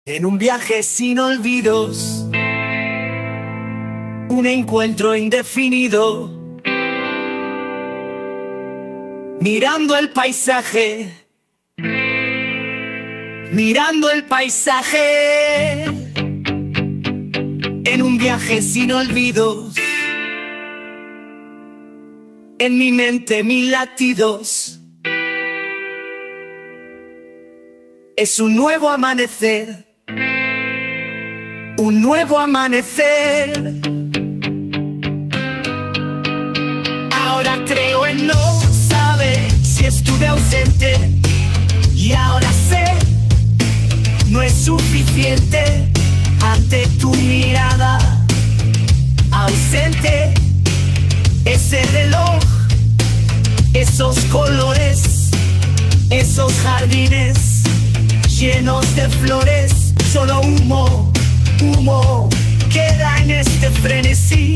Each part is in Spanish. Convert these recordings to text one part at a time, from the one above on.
En un viaje sin olvidos, un encuentro indefinido, mirando el paisaje, mirando el paisaje. En un viaje sin olvidos, en mi mente 1000 latidos. Es un nuevo amanecer, un nuevo amanecer. Ahora creo en no saber si estuve ausente, y ahora sé, no es suficiente ante tu mirada ausente. Ese reloj, esos colores, esos jardines llenos de flores, solo humo, humo queda en este frenesí.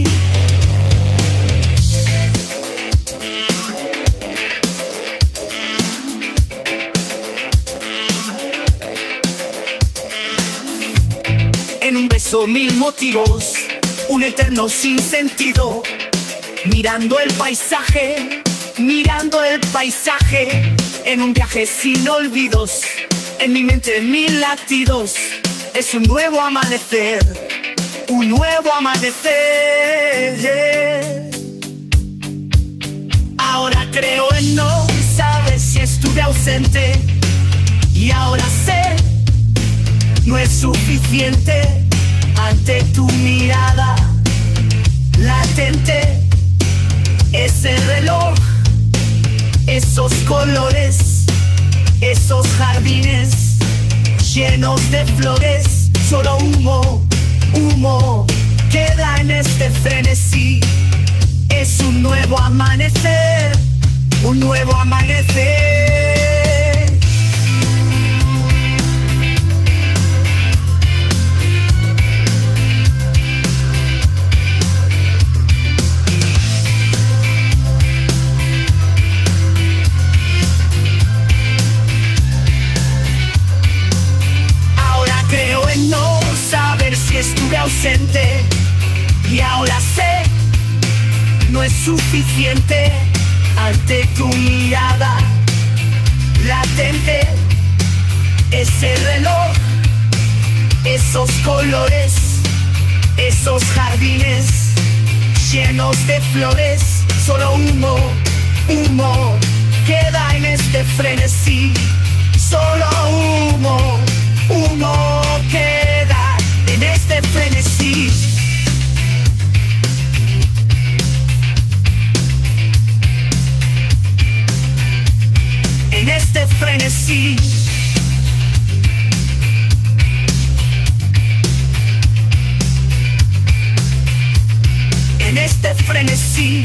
En un beso 1000 motivos, un eterno sinsentido, mirando el paisaje, mirando el paisaje. En un viaje sin olvidos, en mi mente 1000 latidos. Es un nuevo amanecer, un nuevo amanecer. Ahora creo en no saber si estuve ausente, y ahora sé, no es suficiente ante tu mirada latente. Ese reloj, esos colores, esos jardines llenos de flores, solo humo, humo queda en este frenesí. Es un nuevo amanecer, un nuevo amanecer. No saber si estuve ausente, y ahora sé, no es suficiente ante tu mirada latente. Ese reloj, esos colores, esos jardines llenos de flores, solo humo, humo queda en este frenesí. Solo humo, humo queda en este frenesí. En este frenesí. En este frenesí.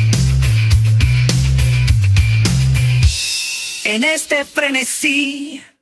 En este frenesí.